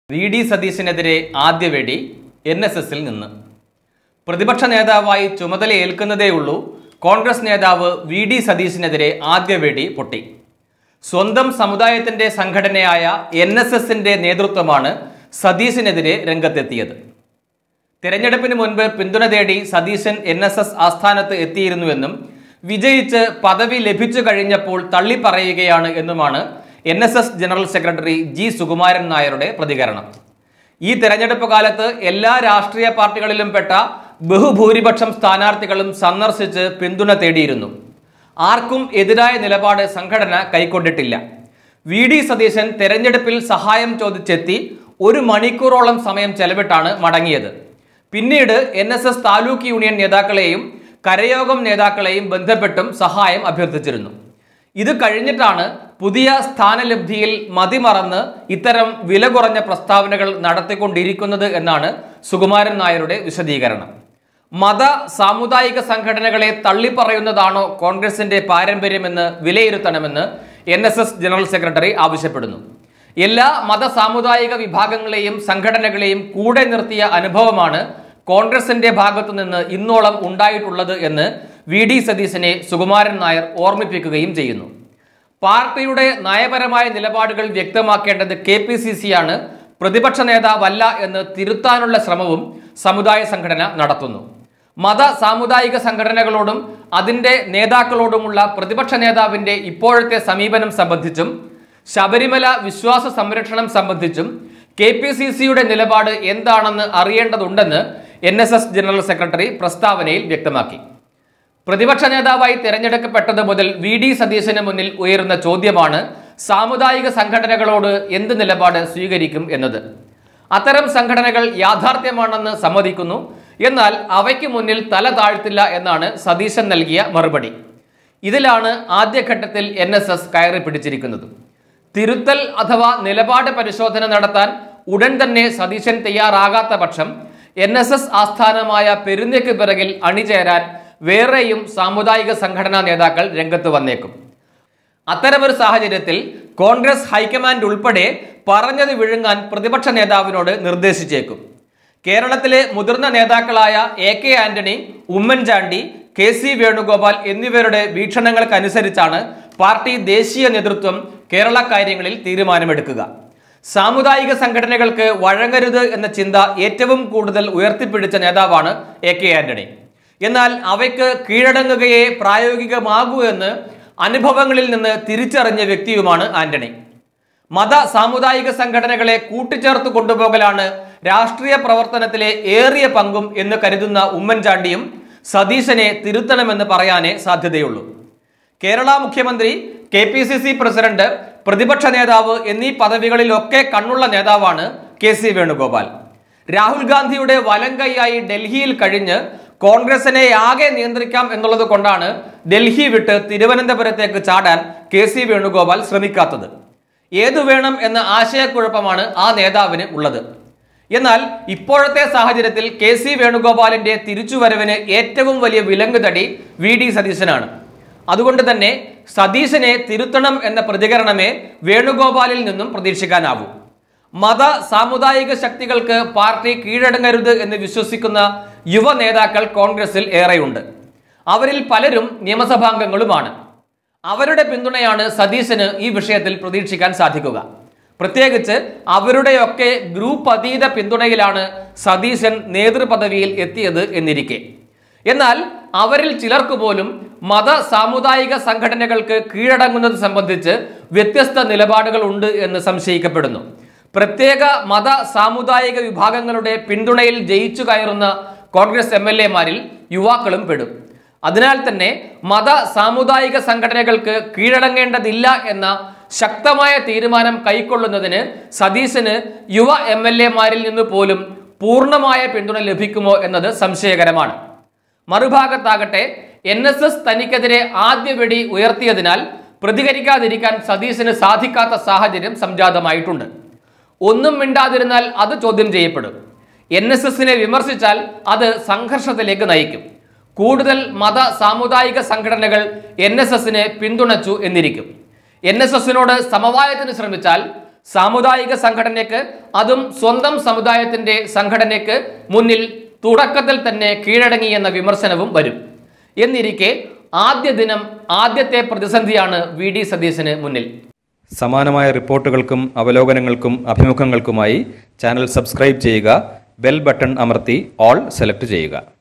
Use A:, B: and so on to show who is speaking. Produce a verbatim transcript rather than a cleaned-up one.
A: V D Satheesanനെതിരെ ആദ്യ വെടി N S S ൽ നിന്ന്. പ്രതിപക്ഷ നേതാവായി ചുമതലയേൽക്കുന്നതേയുള്ളൂ കോൺഗ്രസ് നേതാവ് V D Satheesanനെതിരെ ആദ്യ വെടി പൊട്ടി. സ്വന്തം സമുദായത്തിന്റെ സംഘടനയായ N S S-ന്റെ നേതൃത്വമാണ് സതീശനെതിരെ രംഗത്തെത്തിയത്. തെരഞ്ഞെടുപ്പിന് മുൻപ് പിന്തുണ തേടി സതീശൻ N S S ആസ്ഥാനത്ത് എത്തിയിരുന്നുവെന്നും വിജയിച്ച് പദവി ലഭിച്ചു കഴിഞ്ഞപ്പോൾ തള്ളിപ്പറയുകയാണ് എന്നുമാണ് N S S general secretary G Sukumaran നായരുടെ പ്രതികരണം. ഈ തെരഞ്ഞെടുപ്പ് കാലത്ത് എല്ലാ രാഷ്ട്രീയ പാർട്ടികളിലും പെട്ട ബഹുഭൂരിപക്ഷം സ്ഥാനാർത്ഥികളും സന്ദർശിച്ച് പിന്തുണ തേടിയിരുന്നു. ആർക്കും എതിരായ നിലപാട് സംഘടന കൈക്കൊണ്ടിട്ടില്ല. വി ഡി സതീശൻ തെരഞ്ഞെടുപ്പിൽ സഹായം ചോദിച്ചെത്തി ഒരു മണിക്കൂറോളം സമയം ചെലവിട്ടാണ് മടങ്ങിയത്. പിന്നീട് N S S taluk union നേതാക്കളെയും കരയോഗം നേതാക്കളെയും ബന്ധപ്പെട്ടും സഹായം അഭ്യർത്ഥിച്ചിരുന്നു. ഇത് കഴിഞ്ഞിട്ടാണ് പുതിയ സ്ഥാനലബ്ധിയിൽ മതിമറന്ന് ഇത്തരം വില കുറഞ്ഞ പ്രസ്താവനകൾ നടത്തിക്കൊണ്ടിരിക്കുന്നത് എന്നാണ് സുകുമാരൻ നായരുടെ വിശദീകരണം. മത സാമുദായിക സംഘടനകളെ തള്ളിപ്പറയുന്നതാണോ കോൺഗ്രസിന്റെ പാരമ്പര്യമെന്ന് വിലയിരുത്തണമെന്ന് N S S general secretary ആവശ്യപ്പെടുന്നു. എല്ലാ മത സാമുദായിക വിഭാഗങ്ങളെയും സംഘടനകളെയും കൂടെ നിർത്തിയ അനുഭവമാണ് കോൺഗ്രസിന്റെ ഭാഗത്തു നിന്ന് ഇന്നോളം ഉണ്ടായിട്ടുള്ളത് എന്ന് വി ഡി സതീശനെ സുകുമാരൻ നായർ ഓർമ്മിപ്പിക്കുകയും ചെയ്യുന്നു. പാർട്ടിയുടെ നയപരമായ നിലപാടുകൾ വ്യക്തമാക്കേണ്ടത് കെ പി സി സി ആണ്, പ്രതിപക്ഷ നേതാവല്ല എന്ന് തിരുത്താനുള്ള ശ്രമവും സമുദായ സംഘടന നടത്തുന്നു. മത സാമുദായിക സംഘടനകളോടും അതിൻ്റെ നേതാക്കളോടുമുള്ള പ്രതിപക്ഷ നേതാവിൻ്റെ ഇപ്പോഴത്തെ സമീപനം സംബന്ധിച്ചും ശബരിമല വിശ്വാസ സംരക്ഷണം സംബന്ധിച്ചും കെ പി സി സിയുടെ നിലപാട് എന്താണെന്ന് അറിയേണ്ടതുണ്ടെന്ന് N S S general secretary പ്രസ്താവനയിൽ വ്യക്തമാക്കി. പ്രതിപക്ഷ നേതാവായി തിരഞ്ഞെടുക്കപ്പെട്ടത് മുതൽ വി ഡി സതീശന് മുന്നിൽ ഉയരുന്ന ചോദ്യമാണ് സാമുദായിക സംഘടനകളോട് എന്ത് നിലപാട് സ്വീകരിക്കും എന്നത്. അത്തരം സംഘടനകൾ യാഥാർത്ഥ്യമാണെന്ന് സമ്മതിക്കുന്നു, എന്നാൽ അവയ്ക്ക് മുന്നിൽ തല താഴ്ത്തില്ല എന്നാണ് സതീശൻ നൽകിയ മറുപടി. ഇതിലാണ് ആദ്യഘട്ടത്തിൽ N S S കയറി പിടിച്ചിരിക്കുന്നത്. തിരുത്തൽ അഥവാ നിലപാട് പരിശോധന നടത്താൻ ഉടൻ തന്നെ സതീശൻ തയ്യാറാകാത്ത പക്ഷം N S S ആസ്ഥാനമായ പെരുന്നയ്ക്ക് പിറകിൽ അണിചേരാൻ വേറെയും സാമുദായിക സംഘടനാ നേതാക്കൾ രംഗത്ത് വന്നേക്കും. അത്തരമൊരു സാഹചര്യത്തിൽ കോൺഗ്രസ് ഹൈക്കമാൻഡ് ഉൾപ്പെടെ പറഞ്ഞത് വിഴുങ്ങാൻ പ്രതിപക്ഷ നേതാവിനോട് നിർദ്ദേശിച്ചേക്കും. കേരളത്തിലെ മുതിർന്ന നേതാക്കളായ A K Antony, Oommen Chandy, K C Venugopal എന്നിവരുടെ വീക്ഷണങ്ങൾക്കനുസരിച്ചാണ് പാർട്ടി ദേശീയ നേതൃത്വം കേരള കാര്യങ്ങളിൽ തീരുമാനമെടുക്കുക. സാമുദായിക സംഘടനകൾക്ക് വഴങ്ങരുത് എന്ന ചിന്ത ഏറ്റവും കൂടുതൽ ഉയർത്തിപ്പിടിച്ച നേതാവാണ് എ കെ ആന്റണി. എന്നാൽ അവയ്ക്ക് കീഴടങ്ങുകയെ പ്രായോഗികമാകൂ എന്ന് അനുഭവങ്ങളിൽ നിന്ന് തിരിച്ചറിഞ്ഞ വ്യക്തിയുമാണ് ആന്റണി. മത സാമുദായിക സംഘടനകളെ കൂട്ടിച്ചേർത്ത് കൊണ്ടുപോകലാണ് രാഷ്ട്രീയ പ്രവർത്തനത്തിലെ ഏറിയ പങ്കും എന്ന് കരുതുന്ന ഉമ്മൻചാണ്ടിയും സതീശനെ തിരുത്തണമെന്ന് പറയാനേ സാധ്യതയുള്ളൂ. കേരള മുഖ്യമന്ത്രി, K P C C president, പ്രതിപക്ഷ നേതാവ് എന്നീ പദവികളിലൊക്കെ കണ്ണുള്ള നേതാവാണ് കെ സി വേണുഗോപാൽ. രാഹുൽ ഗാന്ധിയുടെ വലം കൈയായി ഡൽഹിയിൽ കഴിഞ്ഞ് കോൺഗ്രസിനെ ആകെ നിയന്ത്രിക്കാം എന്നുള്ളത് കൊണ്ടാണ് ഡൽഹി വിട്ട് തിരുവനന്തപുരത്തേക്ക് ചാടാൻ കെ സി വേണുഗോപാൽ ശ്രമിക്കാത്തത്. ഏതു വേണം എന്ന ആശയക്കുഴപ്പമാണ് ആ നേതാവിന് ഉള്ളത്. എന്നാൽ ഇപ്പോഴത്തെ സാഹചര്യത്തിൽ കെ സി വേണുഗോപാലിന്റെ തിരിച്ചുവരവിന് ഏറ്റവും വലിയ വിലങ്ങുതടി വി ഡി സതീശനാണ്. അതുകൊണ്ട് തന്നെ സതീശനെ തിരുത്തണം എന്ന പ്രതികരണമേ വേണുഗോപാലിൽ നിന്നും പ്രതീക്ഷിക്കാനാവൂ. മത സാമുദായിക ശക്തികൾക്ക് പാർട്ടി കീഴടങ്ങരുത് എന്ന് വിശ്വസിക്കുന്ന യുവ നേതാക്കൾ കോൺഗ്രസിൽ ഏറെയുണ്ട്. അവരിൽ പലരും നിയമസഭാംഗങ്ങളുമാണ്. അവരുടെ പിന്തുണയാണ് സതീശന് ഈ വിഷയത്തിൽ പ്രതീക്ഷിക്കാൻ സാധിക്കുക. പ്രത്യേകിച്ച് അവരുടെയൊക്കെ ഗ്രൂപ്പ് അതീത പിന്തുണയിലാണ് സതീശൻ നേതൃപദവിയിൽ എത്തിയത് എന്നിരിക്കെ. എന്നാൽ അവരിൽ ചിലർക്ക് പോലും മത സാമുദായിക സംഘടനകൾക്ക് കീഴടങ്ങുന്നത് സംബന്ധിച്ച് വ്യത്യസ്ത നിലപാടുകൾ ഉണ്ട് എന്ന് സംശയിക്കപ്പെടുന്നു. പ്രത്യേക മത സാമുദായിക വിഭാഗങ്ങളുടെ പിന്തുണയിൽ ജയിച്ചു കയറുന്ന കോൺഗ്രസ് എം എൽ എമാരിൽ യുവാക്കളും പെടും. അതിനാൽ തന്നെ മത സാമുദായിക സംഘടനകൾക്ക് കീഴടങ്ങേണ്ടതില്ല എന്ന ശക്തമായ തീരുമാനം കൈക്കൊള്ളുന്നതിന് സതീശന് യുവ എം എൽ എമാരിൽ നിന്ന് പോലും പൂർണ്ണമായ പിന്തുണ ലഭിക്കുമോ എന്നത് സംശയകരമാണ്. മറുഭാഗത്താകട്ടെ N S S തനിക്കെതിരെ ആദ്യ വെടി ഉയർത്തിയതിനാൽ പ്രതികരിക്കാതിരിക്കാൻ സതീശന് സാധിക്കാത്ത സാഹചര്യം സംജാതമായിട്ടുണ്ട്. ഒന്നും മിണ്ടാതിരുന്നാൽ അത് ചോദ്യം ചെയ്യപ്പെടും. N S S-നെ വിമർശിച്ചാൽ അത് സംഘർഷത്തിലേക്ക് നയിക്കും. കൂടുതൽ മത സാമുദായിക സംഘടനകൾ N S S-നെ പിന്തുണച്ചു എന്നിരിക്കും. N S S-നോട് സമവായത്തിന് ശ്രമിച്ചാൽ സാമുദായിക സംഘടനയ്ക്ക്, അതും സ്വന്തം സമുദായത്തിന്റെ സംഘടനയ്ക്ക് മുന്നിൽ തുടക്കത്തിൽ തന്നെ കീഴടങ്ങി എന്ന വിമർശനവും വരും. എന്നിരിക്കെ ആദ്യ ദിനം ആദ്യത്തെ പ്രതിസന്ധിയാണ് വി ഡി സതീശന് മുന്നിൽ.
B: സമാനമായ റിപ്പോർട്ടുകൾക്കും അവലോകനങ്ങൾക്കും അഭിമുഖങ്ങൾക്കുമായി ചാനൽ സബ്സ്ക്രൈബ് ചെയ്യുക. ബെൽ ബട്ടൺ അമർത്തി ഓൾ സെലക്ട് ചെയ്യുക.